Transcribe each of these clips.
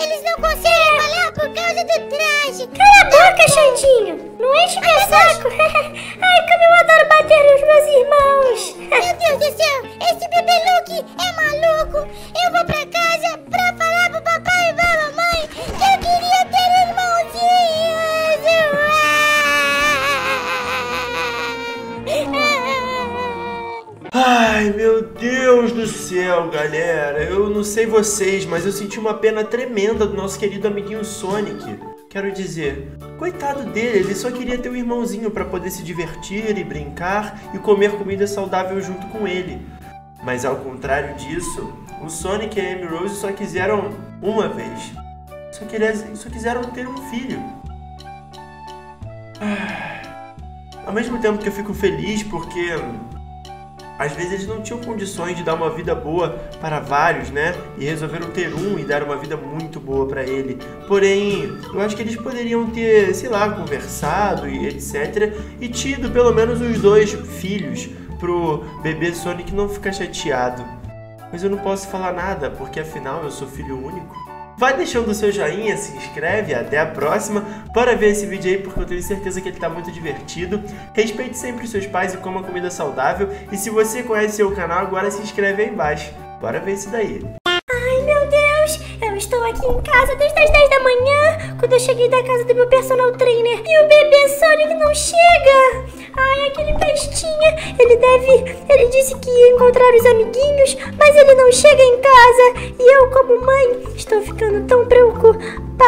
Eles não conseguem falar por causa do traje. Cala a boca, Xandinho. Não enche meu saco. Ai, como eu adoro bater nos meus irmãos. Meu Deus do céu, esse bebê Luke é maluco. Eu vou pra casa pra falar pro papai e pra mamãe que eu queria ter irmãozinhos. Ai, meu Deus do céu, galera. Eu não sei vocês, mas eu senti uma pena tremenda do nosso querido amiguinho Sonic. Quero dizer, coitado dele, ele só queria ter um irmãozinho pra poder se divertir e brincar e comer comida saudável junto com ele. Mas ao contrário disso, o Sonic e a Amy Rose só quiseram uma vez. Só quiseram ter um filho. Ao mesmo tempo que eu fico feliz porque às vezes eles não tinham condições de dar uma vida boa para vários, né? E resolveram ter um e dar uma vida muito boa para ele. Porém, eu acho que eles poderiam ter, sei lá, conversado e etc. E tido pelo menos os 2 filhos pro bebê Sonic não ficar chateado. Mas eu não posso falar nada, porque afinal eu sou filho único. Vai deixando o seu joinha, se inscreve, até a próxima. Bora ver esse vídeo aí porque eu tenho certeza que ele tá muito divertido. Respeite sempre os seus pais e coma comida saudável. E se você conhece o canal, agora se inscreve aí embaixo. Bora ver isso daí. Ai, meu Deus, eu estou aqui em casa desde as 10 da manhã, quando eu cheguei da casa do meu personal trainer, e o bebê Sonic não chega. Ai, aquele bestinha, ele disse que ia encontrar os amiguinhos, mas ele não chega em casa. E eu, como mãe, estou ficando tão preocupada.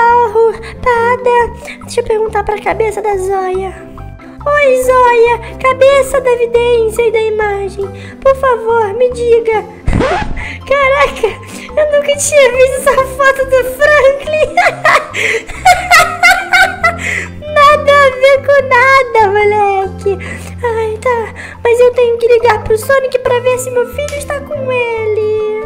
Deixa eu perguntar pra cabeça da Zóia. Oi, Zóia, cabeça da evidência e da imagem. Por favor, me diga. Caraca, eu nunca tinha visto essa foto do Franklin. Nada a ver com nada, moleque. Ai, tá. Mas eu tenho que ligar pro Sonic pra ver se meu filho está com ele.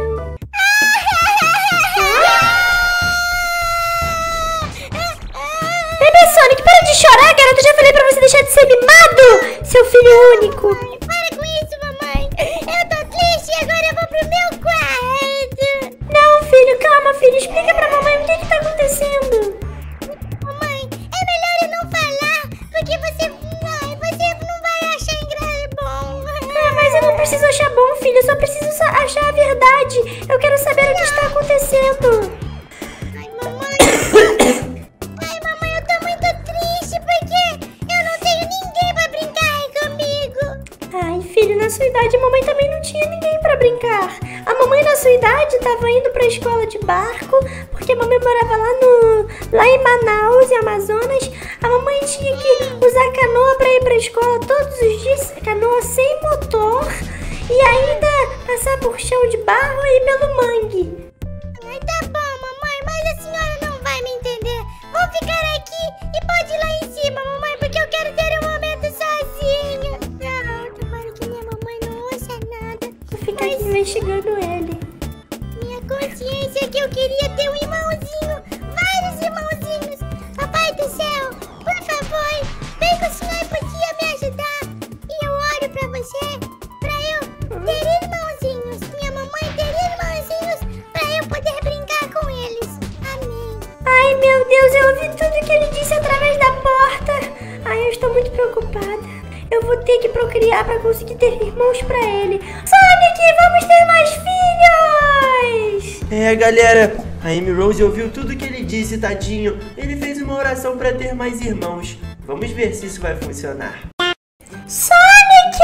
Bebê Sonic, para de chorar, garota. Eu já falei pra você deixar de ser mimado, seu filho único. Para com isso, mamãe. Eu tô triste e agora eu vou pro meu quarto. Não, filho, calma, filho. Explica pra mamãe o que tá acontecendo. Mamãe, é melhor eu não falar, porque você não vai achar bom. Mas eu não preciso achar bom, filho. Eu só preciso achar a verdade. Eu quero saber o que está acontecendo. Ai, mamãe. Ai, mamãe, eu tô muito triste porque eu não tenho ninguém pra brincar aí comigo. Ai, filho, na sua idade a mamãe também não tinha ninguém pra brincar. A mamãe na sua idade tava indo pra escola de barco, porque a mamãe morava lá em Manaus, em Amazonas. A mamãe tinha que usar canoa pra ir pra escola todos os dias, canoa sem motor, e ainda passar por chão de barro e pelo mangue. Ai, tá bom, mamãe, mas a senhora não vai me entender. Vou ficar aqui e pode ir lá em cima, mamãe, porque eu quero ter um momento sozinha. Não, tomara que minha mamãe não ouça nada. Vou ficar aqui investigando ele. Minha consciência é que eu queria ter um irmãozinho, vários irmãozinhos. Papai do céu, por favor, vem com o senhor porque ia me ajudar. E eu oro pra você, pra eu ter irmãozinhos. Minha mamãe ter irmãozinhos, pra eu poder brincar com eles. Amém. Ai, meu Deus, eu ouvi tudo que ele disse através da porta. Ai, eu estou muito preocupada. Eu vou ter que procriar pra conseguir ter irmãos pra ele. Sonic, vamos ter mais filhos! É, galera, a Amy Rose ouviu tudo que ele disse, tadinho. Ele fez uma oração pra ter mais irmãos. Vamos ver se isso vai funcionar. Sonic!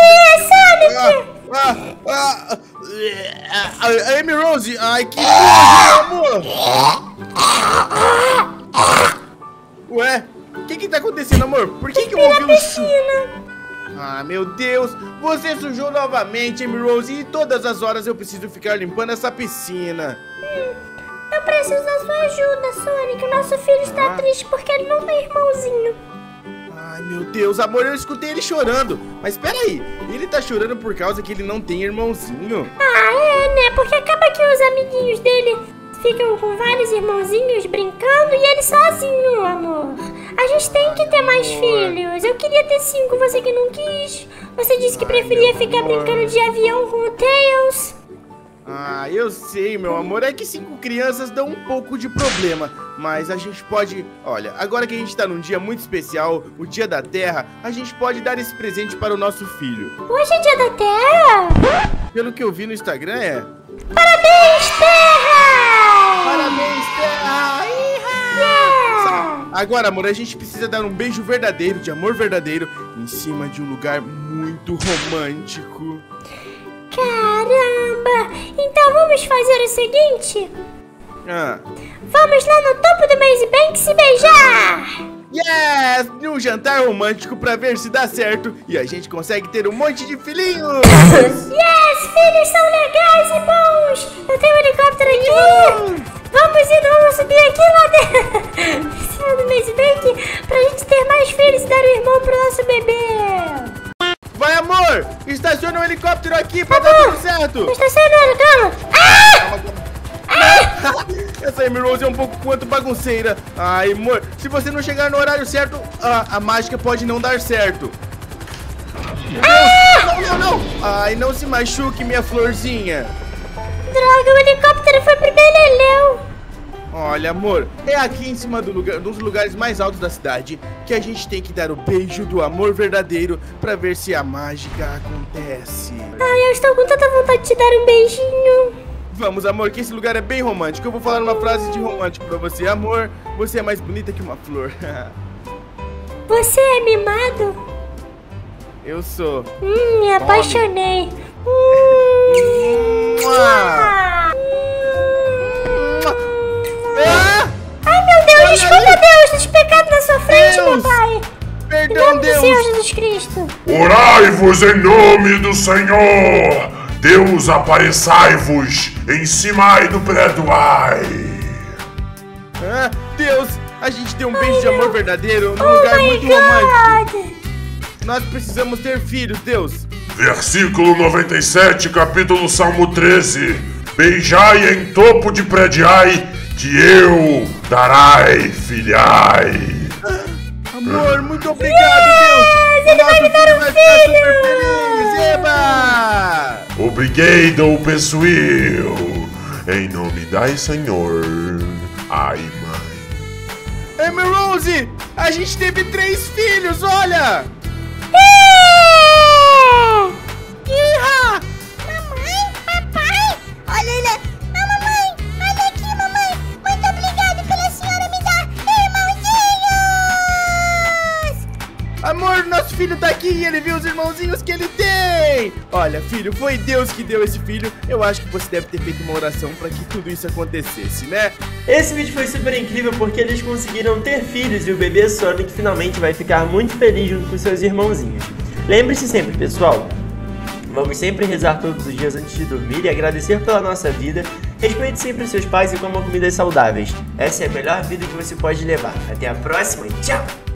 Amy Rose, ai que amor! Ué, o que tá acontecendo, amor? Por que eu ouvi um chute? Ah, meu Deus, você sujou novamente, Amy Rose, e todas as horas eu preciso ficar limpando essa piscina. Eu preciso da sua ajuda, Sonic. O nosso filho está triste porque ele não tem irmãozinho. Ai, meu Deus, amor, eu escutei ele chorando. Mas peraí, ele tá chorando por causa que ele não tem irmãozinho? Ah, é, né? Porque acaba que os amiguinhos dele ficam com vários irmãozinhos brincando e ele sozinho, amor. A gente tem que ter mais filhos. Eu queria ter 5, você que não quis. Você disse que preferia ficar brincando de avião com o Tails. Ah, eu sei, meu amor, é que 5 crianças dão um pouco de problema, mas a gente pode... Olha, agora que a gente tá num dia muito especial, o Dia da Terra, a gente pode dar esse presente para o nosso filho. Hoje é Dia da Terra? Pelo que eu vi no Instagram, é... Parabéns, Terra! Parabéns, Terra! Yeah! Agora, amor, a gente precisa dar um beijo verdadeiro, de amor verdadeiro, em cima de um lugar muito romântico. Caramba! Então vamos fazer o seguinte? Ah. Vamos lá no topo do Maze Bank se beijar! Yes! Um jantar romântico pra ver se dá certo e a gente consegue ter um monte de filhinhos! Yes! Filhos são legais e bons! Eu tenho um helicóptero aqui! Vamos ir, vamos subir aqui lá dentro! Em cima do Maze Bank pra gente ter mais filhos e dar um irmão pro nosso bebê! Vai, amor! Estaciona o helicóptero aqui pra dar tudo certo! Estacionando, calma! Essa Emerald é um pouco quanto bagunceira. Ai, amor, se você não chegar no horário certo, a mágica pode não dar certo. Não! Ai, não se machuque, minha florzinha. Droga, o helicóptero foi pro Beleléu. Olha, amor, é aqui em cima dos lugares mais altos da cidade que a gente tem que dar o beijo do amor verdadeiro pra ver se a mágica acontece. Ai, eu estou com tanta vontade de te dar um beijinho. Vamos, amor, que esse lugar é bem romântico. Eu vou falar uma frase de romântico pra você. Amor, você é mais bonita que uma flor. Você é mimado? Eu sou. Me apaixonei. Ai, meu Deus, desculpa, Deus, dos pecados na sua frente, meu pai. Perdão, Deus. Senhor Jesus Cristo. Orai-vos em nome do Senhor. Deus, apareçai-vos em cima do Predoai. Deus, a gente tem um beijo de amor verdadeiro num lugar muito romântico. Nós precisamos ter filhos, Deus. Versículo 97, capítulo Salmo 13. Beijai em topo de Prediai, que eu darai filhai. Amor, muito obrigado, Deus. Ele vai me dar um filho. Eba! Obrigado, pessoal. Em nome do Senhor. Ai, mãe. Emerald, a gente teve 3 filhos, olha. Iha! Mamãe, papai, olha ele. Mamãe, olha aqui, mamãe. Muito obrigado pela senhora me dar irmãozinhos. Amor, nosso filho tá aqui e ele viu os irmãozinhos que ele tem. Olha, filho, foi Deus que deu esse filho. Eu acho que você deve ter feito uma oração pra que tudo isso acontecesse, né? Esse vídeo foi super incrível porque eles conseguiram ter filhos e o bebê Sonic finalmente vai ficar muito feliz junto com seus irmãozinhos. Lembre-se sempre, pessoal, vamos sempre rezar todos os dias antes de dormir e agradecer pela nossa vida. Respeite sempre seus pais e coma comidas saudáveis. Essa é a melhor vida que você pode levar. Até a próxima e tchau!